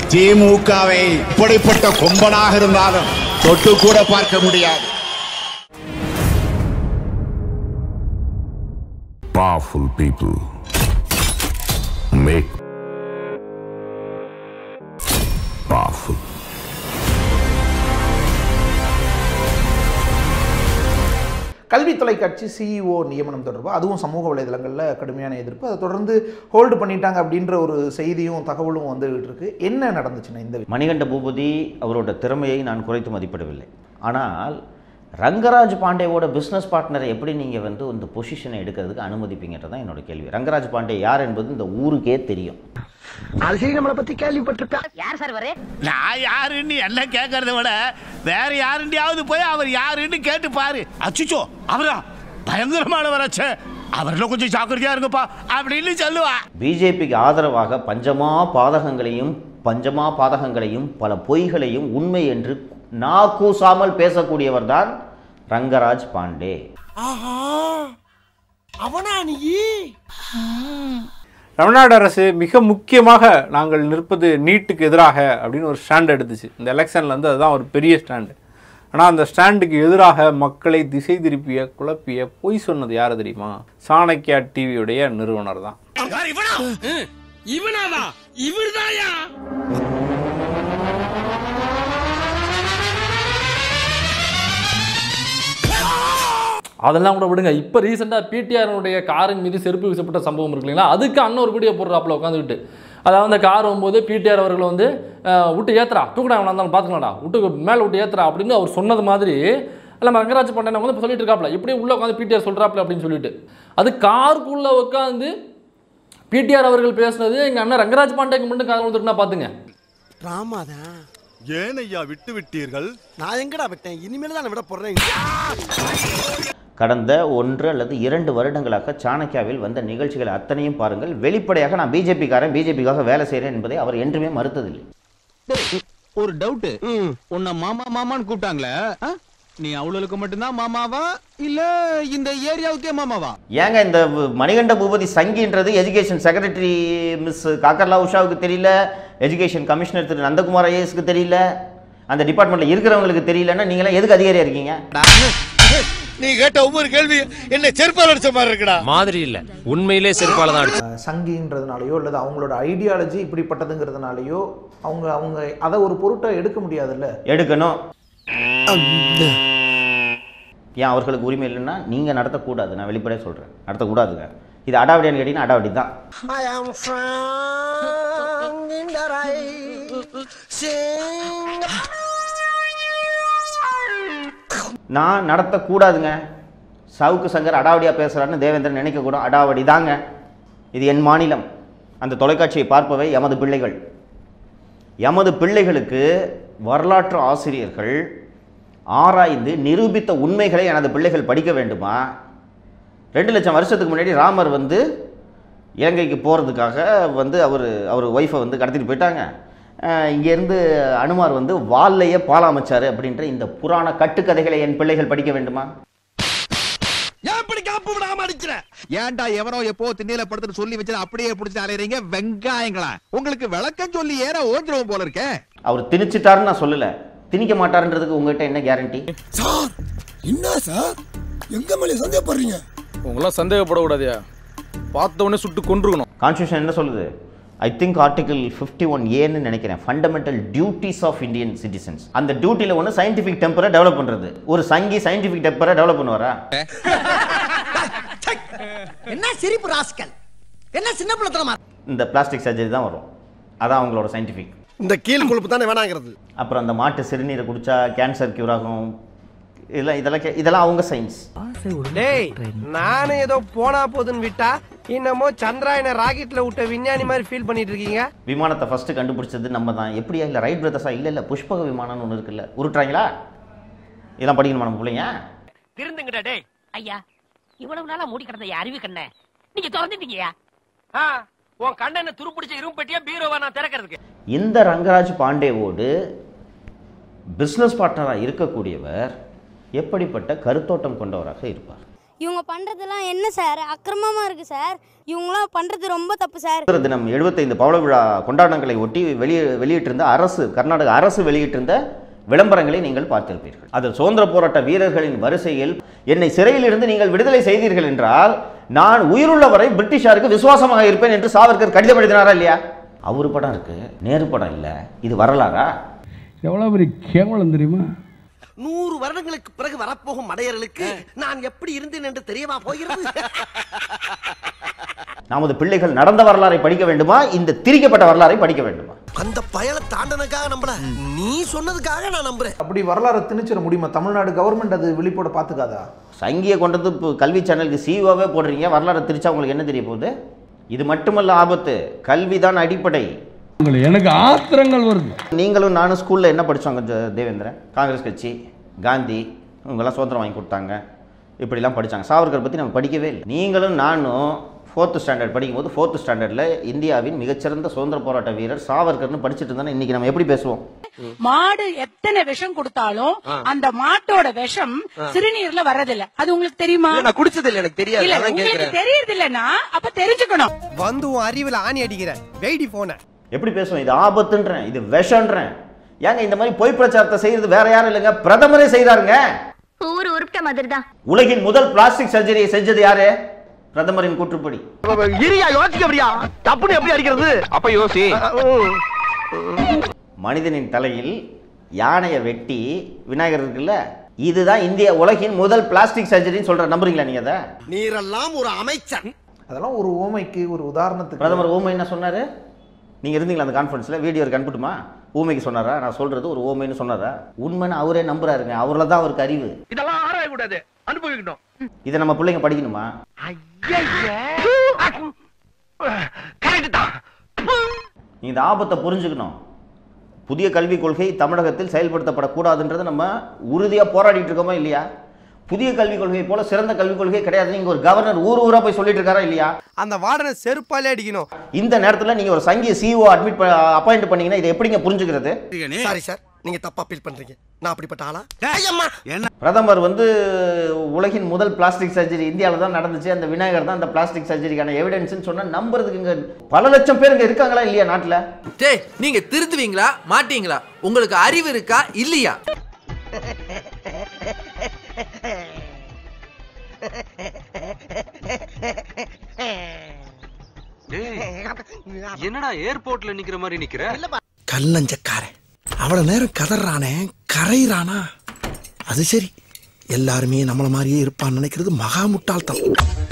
திமுகவை இப்படிப்பட்ட கொம்பனாக இருந்தாலும் தொட்டு கூட பார்க்க முடியாது. Powerful people make powerful. கல்வி தொலைக்காட்சி சிஇஓ நியமனம் தொடர்பாக அதுவும் சமூக வலைதளங்களில் கடுமையான எதிர்ப்பு. அதை தொடர்ந்து ஹோல்டு பண்ணிட்டாங்க அப்படின்ற ஒரு செய்தியும் தகவலும் வந்துகிட்டு இருக்கு. என்ன நடந்துச்சுன்னா இந்த மணிகண்ட பூபதி அவரோட திறமையை நான் குறைத்து மதிப்பிடவில்லை. ஆனால் ரங்கராஜ் பாண்டேவோட பிஸ்னஸ் பார்ட்னரை எப்படி நீங்கள் இந்த பொசிஷனை எடுக்கிறதுக்கு அனுமதிப்பீங்கன்றது தான் என்னோட கேள்வி. ரங்கராஜ் பாண்டே யார் என்பது இந்த ஊருக்கே தெரியும். அது சரி, நம்மளை பற்றி கேள்விப்பட்டிருக்கா? யார் சார் வரே? நான் யாருன்னு எல்லாம் கேட்கறத விட வேற யாருண்டியாவது போய் அவர் யாருன்னு கேட்டு பாரு. அச்சுச்சோ அவரா பயங்கரமானவராச்சே, அவர்ல கொஞ்சம் ஜாக்கிரதையா இருங்கப்பா அப்படின்னு சொல்லுவா. பிஜேபிக்கு ஆதரவாக பஞ்சமா பாதகங்களையும் பல பொய்களையும் உண்மை என்று நாக்கூசாமல் பேசக்கூடியவர் தான் ரங்கராஜ் பாண்டே. தமிழ்நாடு அரசு மிக முக்கியமாக நாங்கள் நிற்பது நீட்டுக்கு எதிராக அப்படின்னு ஒரு ஸ்டாண்ட் எடுத்துச்சு. இந்த எலெக்ஷனில் அதுதான் ஒரு பெரிய ஸ்டாண்டு. ஆனால் அந்த ஸ்டாண்டுக்கு எதிராக மக்களை திசை திருப்பிய குழப்பிய பொய் சொன்னது யார் தெரியுமா? சாணக்கியா டிவியுடைய நிறுவனர் தான். அதெல்லாம் கூட விடுங்க. இப்போ ரீசெண்டாக பிடிஆருடைய காரின் மீது செருப்பு வீசப்பட்ட சம்பவம் இருக்கு இல்லைங்களா, அதுக்கு அண்ணன் ஒரு வீடியோ போடுறாப்புல உட்காந்துக்கிட்டு. அதாவது அந்த கார் வரும்போது பிடிஆர் அவர்கள் விட்டு ஏத்துறா, தூக்கடா வந்தாலும் பார்த்துக்கலாம்டா, விட்டு மேலே விட்டு ஏத்துறா அப்படின்னு அவர் சொன்னது மாதிரி நம்ம ரங்கராஜ் பாண்டே இப்போ சொல்லிட்டு இருக்காப்புல, இப்படியே உள்ளே உட்காந்து பிடிஆர் சொல்கிறாப்புல அப்படின்னு சொல்லிட்டு. அது காருக்குள்ளே உட்காந்து பிடிஆர் அவர்கள் பேசுனது எங்கள் அண்ணன் ரங்கராஜ் பாண்டேக்கு மட்டும் காது வந்துட்டுனா பார்த்துங்க. ராமாதான் ஏன் ஐயா விட்டு விட்டீர்கள்? நான் எங்கடா விட்டேன்? இனிமேல் தான் விட போறேன். கடந்த 1 அல்லது 2 வருடங்களாக சாணக்கியாவில் வந்த நிகழ்ச்சிகளை அத்தனையும் பாருங்கள். வெளிப்படையாக நான் பிஜேபிக்காக வேலை செய்கிறேன் என்பதை அவர் என்றுமே மறுத்ததில்லை. ஒரு டவுட், உன்னை மாமா மாமான்னு கூப்பிட்டாங்களே, நீ அவளுக்கு மட்டும்தான் மாமாவா இல்ல இந்த ஏரியாவுக்கே மாமாவா? ஏங்க இந்த மணிகண்ட பூபதி சங்கின்றது எஜுகேஷன் செக்ரட்டரி மிஸ் காக்கர்லா உஷாவுக்கு தெரியல, எஜுகேஷன் கமிஷனர் திரு நந்தகுமார் ஐஏஎஸ்க்கு தெரியல, அந்த டிபார்ட்மெண்ட்ல இருக்கிறவங்களுக்கு தெரியலன்னா நீங்களாம் எதுக்கு அதிகாரியா இருக்கீங்க? நீ கேட்ட ஒவ்வொரு கேள்வி என்ன செருப்பால் அடிச்ச மாதிரி இருக்குடா. மாதிரி இல்ல, உண்மையிலே செருப்பால தான் அடிச்சு. சங்கின்றதுனாலயோ அல்லது அவங்களோட ஐடியாலஜி இப்படிப்பட்டதுங்கிறதுனாலயோ அவங்க அதை ஒரு பொருட்டை எடுக்க முடியாதுல்ல. எடுக்கணும். ஏன் அவர்களுக்கு உரிமை இல்லைன்னா நீங்கள் நடத்தக்கூடாது. நான் வெளிப்படையாக சொல்கிறேன், நடத்தக்கூடாதுங்க. இது அடாவடியான்னு கேட்டீங்கன்னா அடாவடி தான். நான் நடத்தக்கூடாதுங்க. சவுக்கு சங்கர் அடாவடியாக பேசுகிறாருன்னு தேவேந்திரன் நினைக்கக்கூடாது. அடாவடி தாங்க. இது என் மாநிலம். அந்த தொலைக்காட்சியை பார்ப்பவை எமது பிள்ளைகள். எமது பிள்ளைகளுக்கு வரலாற்று ஆசிரியர்கள் ஆராய்ந்து நிரூபித்த உண்மைகளை எனது பிள்ளைகள் படிக்க வேண்டுமா? 2 லட்சம் வருஷத்துக்கு முன்னாடி ராமர் இலங்கைக்கு போகிறதுக்காக அவர் ஒய்ஃபை கடத்திட்டு போயிட்டாங்க. இங்கேருந்து அனுமார் வால்லையே பாலாமைச்சார் அப்படின்ற இந்த புராண கட்டுக்கதைகளை என் பிள்ளைகள் படிக்க வேண்டுமா? ஏன்டா எவனோ எப்போ திண்ணையில படுத்து சொல்லி வச்சு அப்படியே பிடிச்சி அலையறீங்க வெங்காயங்களா? உங்களுக்கு விளக்கம் சொல்லி ஏற ஓஞ்சிரும் போல இருக்க. அவர் திணிச்சிட்டாருன்னு நான் சொல்லல, திணிக்க மாட்டாருன்றதுக்கு உங்ககிட்ட என்ன கேரண்டி? சார் என்ன சார் எங்க மேல சந்தேகப்படுறீங்க? உங்களா சந்தேகப்படக்கூடாதியா, பார்த்த உடனே சுட்டு கொன்றுக்கணும். கான்ஸ்டிடியூஷன் என்ன சொல்லுது? ஐ திங்க் ஆர்டிகல் 51A நினைக்கிறேன், fundamental duties of Indian citizens. அந்த டியூட்டியில் ஒன்று சயின்டிஃபிக் டெம்பரை டெவலப் பண்ணுறது. ஒரு சங்கி சயின்டிஃபிக் டெம்பரை டெவலப் பண்ணுவாரா? என்ன சிரிப்பு ராஸ்கல், என்ன சின்ன பிள்ளைத்தனமா? இந்த பிளாஸ்டிக் சர்ஜரி தான் வரும். அதான் அவங்களோட சயின்டிஃபிக். இந்த கீழ் கொழுப்பு தானே வேணாங்கிறது. அப்புறம் அந்த மாட்டு சிறுநீரை குடிச்சா கேன்சர் கியூர் ஆகும். இதெல்லாம் அவங்க சயின்ஸ். நானே ஏதோ போனா போதுன்னு விட்டா இன்னமோ சந்திராயன ராக்கெட்ல விட்ட விஞ்ஞானி மாதிரி ஃபீல் பண்ணிட்டு இருக்கீங்க. விமானத்தை ஃபர்ஸ்ட் கண்டுபிடிச்சது நம்ம தான். எப்படியா? இல்லை ரைட் பிரதர்ஸா? இல்லை புஷ்பக விமானம்னு ஒன்று இருக்குல்ல, உருட்டுறாங்களா? இதெல்லாம் படிக்கணுமா நம்ம பிள்ளைங்க? திருந்துங்கடா டேய். ஐயா இவ்வளவு நாளா மூடி கிடந்த அறிவு கண்ணே நீங்க திறந்துட்டீங்கயா. உன் கண்ணனை துருப்பிடிச்ச இரும்பட்டியா பீரோவா நான் திறக்கிறதுக்கு? இந்த ரங்கராஜ் பாண்டேவோடு பிஸ்னஸ் பார்ட்னராக இருக்கக்கூடியவர் எப்படிப்பட்ட கருத்தோட்டம் கொண்டவராக இருப்பார்? இவங்க பண்றதெல்லாம் என்ன சார் அக்கிரமமா இருக்கு சார். இவங்களாம் பண்றது ரொம்ப தப்பு சார். தினம் 75 பவள விழா கொண்டாட்டங்களை ஒட்டி வெளியிட்டிருந்த அரசு, கர்நாடக அரசு வெளியிட்டிருந்த விளம்பரங்களை நீங்கள் பார்த்திருப்பீர்கள். அது சுதந்திர போராட்ட வீரர்களின் வரிசையில் என்னை சிறையில் இருந்து நீங்கள் விடுதலை செய்தீர்கள் என்றால் நான் உயிருள்ள வரை பிரிட்டிஷாருக்கு விசுவாசமாக இருப்பேன் என்று சாவர்கர் கடிதம் எழுதினாரா இல்லையா? அவரு படம் இருக்கு, நேரு படம் இல்ல. இது வரலாறா? எவ்வளவு பெரிய கேவலம் தெரியுமா? 100 வருடங்களுக்கு பிறகு வரப்போகும் மடையர்களுக்கு நான் எப்படி இருந்தேன் என்று தெரியவா போகிறது? நமது பிள்ளைகள் நடந்த வரலாறை படிக்க வேண்டுமா, இந்த திரிக்கப்பட்ட வரலாறை படிக்க வேண்டுமா? அந்த பயலை தாண்டனுக்காக நம்பல, நீ சொன்னதுக்காக நான் நம்புறேன். அப்படி வரலாறு திணிச்சிட முடியுமா? தமிழ்நாடு கவர்மெண்ட் அது வெளிப்பட பார்த்துக்காதா? சங்கியை கொண்டது இப்போ கல்வி சேனலுக்கு சிஓவே போடுறீங்க, வரலாறு திரிச்சா உங்களுக்கு என்ன தெரிய போகுது? இது மட்டுமல்ல ஆபத்து, கல்விதான் அடிப்படை. எனக்கு ஆத்திரங்கள் வருது. நீங்களும் நானும் ஸ்கூலில் என்ன படித்தோங்க தேவேந்திரன்? காங்கிரஸ் கட்சி, காந்தி இவங்கெல்லாம் சுதந்திரம் வாங்கி கொடுத்தாங்க, இப்படிலாம் படித்தாங்க. சாவர்கர் பற்றி நம்ம படிக்கவே இல்லை. நீங்களும் நானும் 4th ஸ்டாண்டர்ட் படிக்கும்போது 4th ஸ்டாண்டர்டில் இந்தியாவின் மிகச்சிறந்த சுதந்திர போராட்ட வீரர் சாவர்கர்னு படிச்சுட்டு இருந்தானே, இன்னைக்கு நம்ம எப்படி பேசுவோம்? மாடு எத்தனை விஷம் கொடுத்தாலும் அந்த மாட்டோட விஷம் சிறுநீர்ல வரதில்லை. அது உங்களுக்கு தெரியுமா? நான் குடிச்சது இல்ல, எனக்கு தெரியாது. உங்களுக்கு தெரியறது இல்லைன்னா அப்ப தெரிஞ்சுக்கணும். வந்து உன் அறிவுல ஆணி அடிக்கிற வெயிடி போன எப்படி பேசுவோம்? இது ஆபத்துன்றேன், இது விஷன்றேன். ஏங்க இந்த மாதிரி பொய் பிரச்சாரத்தை செய்யறது வேற யாரும் இல்லைங்க, பிரதமரே செய்யறாருங்க. ஊரு உருப்பிட்ட மாதிரி தான். உலகின் முதல் பிளாஸ்டிக் சர்ஜரியை செஞ்சது யாரு? பிரதமரின் கூற்றுப்படி. தப்புன்னு எப்படி அடிக்கிறது? அப்ப யோசி. மனிதனின் தலையில் யானையை வெட்டி விநாயகர் இருக்குல்ல, இதுதான் இந்திய உலகின் முதல் பிளாஸ்டிக் சர்ஜரின்னு சொல்ற. நம்புறீங்களா நீங்க? அதை நீரெல்லாம் ஒரு அமைச்சர். அதெல்லாம் ஒரு ஓமைக்கு, ஒரு உதாரணத்துக்கு. பிரதமர் ஊமை என்ன சொன்னாரு? நீங்க இருந்தீங்களா அந்த கான்ஃபரன்ஸ்ல? வீடியோ இருக்கு, அனுப்பட்டுமா? ஊமைக்கு சொன்னாரா? நான் சொல்றது ஒரு ஊமைன்னு சொன்னாரா? உண்மைன்னு அவரே நம்புறாருங்க, அவர்ல தான் அவருக்கு அறிவு. இதெல்லாம் ஆராய கூடாது, அனுபவிக்கணும். இதை நம்ம பிள்ளைங்க படிக்கணுமா? நீங்க இந்த ஆபத்தை புரிஞ்சுக்கணும். புதிய கல்விக் கொள்கை தமிழகத்தில் செயல்படுத்தப்படக்கூடாதுன்றதை நம்ம உறுதியா போராடிட்டு இருக்கோமா இல்லையா? புதிய கல்விக் கொள்கை போல சிறந்த கல்விக் கொள்கை கிடையாது. நீங்க ஒரு கவர்னர் ஊரா போய் சொல்லிட்டு இருக்காரா இல்லையா? அந்த வார்டனை செருப்பாலே அடிக்கணும். இந்த நேரத்தில் நீங்க ஒரு சங்கிய சிஓ அப்பாயிண்ட் பண்ணீங்கன்னா இதை எப்படிங்க புரிஞ்சுக்கிறது? சாரி சார், நீங்க தப்பா ஃபீல் பண்றீங்க. நான் அப்படிப்பட்ட ஆளா? பிரதமர் உலகின் முதல் பிளாஸ்டிக் சர்ஜரி இந்தியாவில் தான் நடந்துச்சு, அந்த விநாயகர் தான் அந்த பிளாஸ்டிக் சர்ஜரிக்கான எவிடன்ஸ் சொன்னா நம்புறதுக்கு பல லட்சம் பேர் இருக்காங்களா இல்லையா நாட்டில்? டேய், நீங்க திருத்துவீங்களா மாட்டீங்களா? உங்களுக்கு அறிவு இருக்கா இல்லையா? என்னடா ஏர்போர்ட்ல நிக்கிற மாதிரி நிக்கிற? கல்லஞ்சக்காரன் அவ்வளவு நேரம் கதறானே, கரையிறானா? அது சரி, எல்லாருமே நம்மள மாதிரியே இருப்பான்னு நினைக்கிறது மகா முட்டாள்தனம்.